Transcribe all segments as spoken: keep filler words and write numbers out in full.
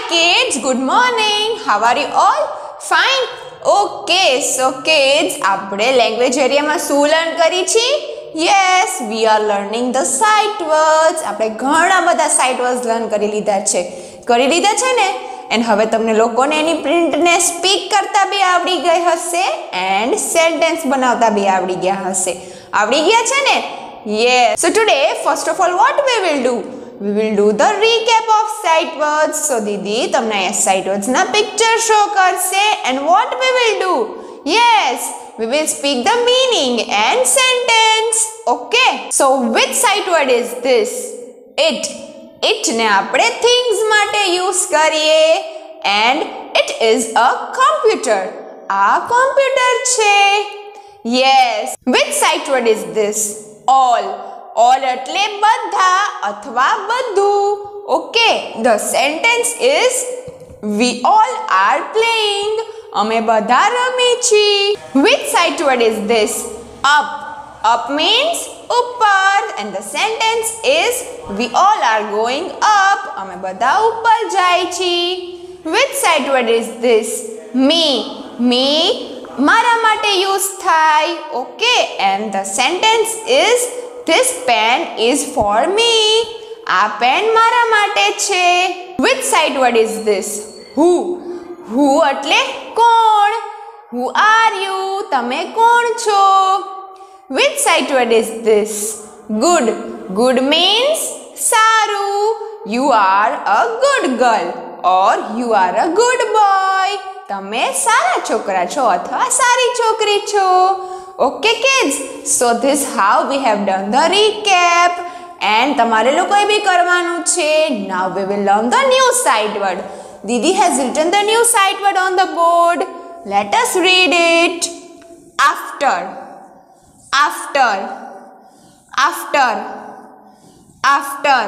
kids, good morning. How are you all? Fine. Okay, so kids, આપણે language area માં શું learn કરી છી? Yes, we are learning the sight words. આપણે ઘણા બધા sight words લર્ન કરી લીધા છે. કરી લીધા છે ને? And હવે તમને લોકોને એની પ્રિન્ટ ને સ્પીક કરતા બી આવડી ગઈ હશે and sentence બનાવતા બી આવડી ગયા હશે. આવડી ગયા છે ને? Yes. So today, first of all, what we will do? We will do the recap of sight words. So Didi, તમને આ sight words ના picture show કરશે and what we will do? Yes, we will speak the meaning and sentence. Okay. So which sight word is this? It. It ને આપણે things માટે use કરીએ and it is a computer. આ computer છે. Yes. Which sight word is this? All. All એટલે બધા અથવા બધું. Okay, the sentence is we all are playing. અમે બધા રમી છી. Which sight word is this? Up. Up means ઉપર and the sentence is we all are going up. અમે બધા ઉપર જાય છી. Which sight word is this? Me. Me મારા માટે use થાય. Okay, and the sentence is this pen is for me. આ પેન મારા માટે છે. Which sight word is this? Who. Who એટલે કોણ? Who are you? તમે કોણ છો? Which sight word is this? Good. Good means સારું. You are a good girl or you are a good boy. તમે સારા છોકરા છો અથવા સારી છોકરી છો. Okay kids, so this how we have done the recap and તમારે લોકોએ બી કરવાનું છે. Now we will learn the new sight word. Didi has written the new sight word on the board. Let us read it. After. After. After. After.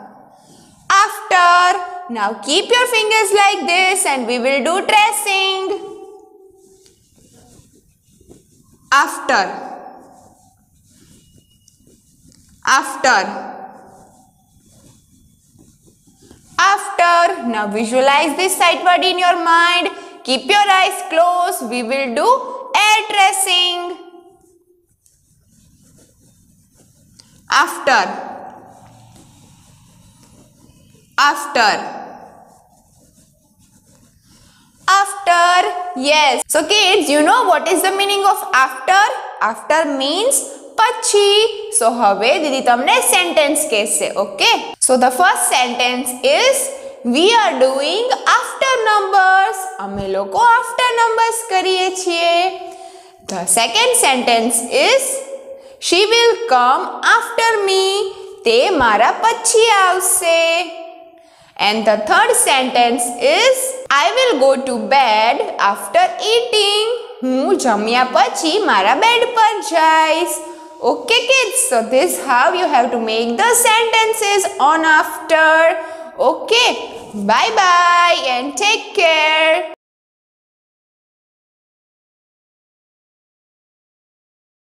After. Now keep your fingers like this and we will do tracing. After. After. After. Now visualize this sight word in your mind. Keep your eyes closed. We will do air tracing. After. After. After. Yes. So kids, you know what is the meaning of after? After means પછી. So હવે દીદી તમને sentence કહેશે. Okay. So the first sentence is we are doing after numbers. અમે લોકો after numbers કરીએ છીએ. The second sentence is she will come after me. તે મારા પછી આવશે. And the third sentence is I will go to bed after eating. હું જમ્યા પછી મારા બેડ પર જઈશ. Okay kids, so this how you have to make the sentences on after. Okay, bye bye and take care.